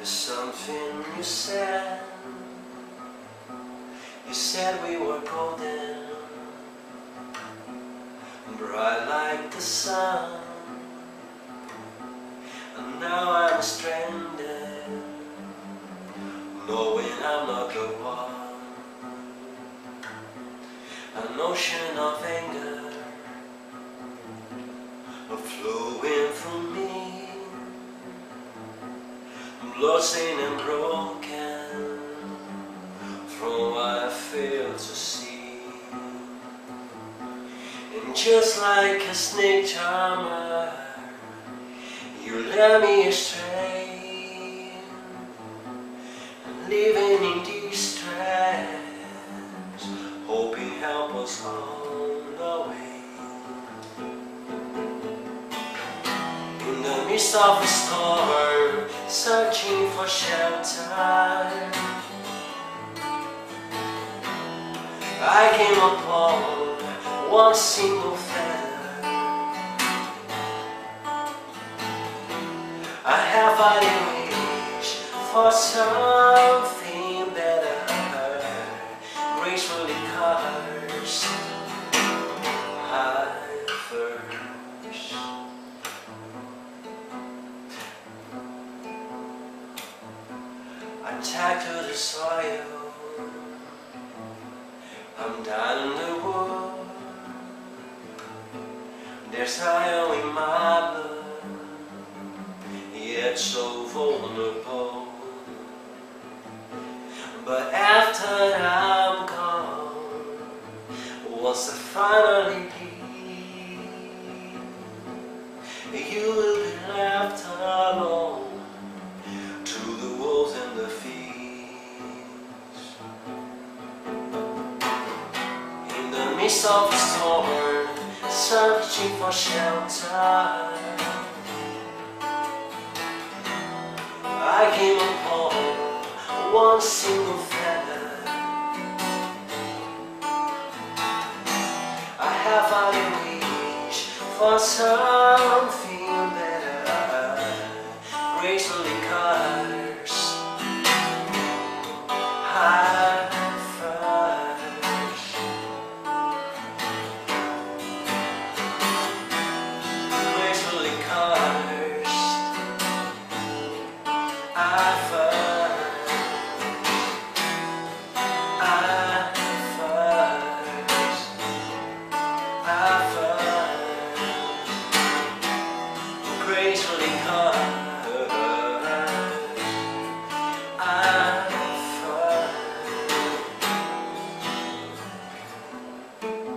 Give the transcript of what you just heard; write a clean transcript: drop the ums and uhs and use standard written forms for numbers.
Something you said we were golden, bright like the sun, and now I'm stranded, knowing I'm not the one. An ocean of anger flowing through me, bloodstained and broken from what I fail to see. And just like a snake charmer, you led me astray, living in distress, hoping help was on the way. In the midst of a storm, searching for shelter, I came upon one single feather. I have a wish for something better, gracefully cursed at first. I'm tagged to the soil, I'm down in the wood. There's fire in my blood, yet so vulnerable. But after I'm gone, once I finally leave, you will be left alone to the wolves and the fields. In the midst of a storm, searching for shelter, I came upon one single feather. I have a wish for something better, gracefully cursed at first. Gracefully cursed at first. At first. At first. Gracefully cursed at first.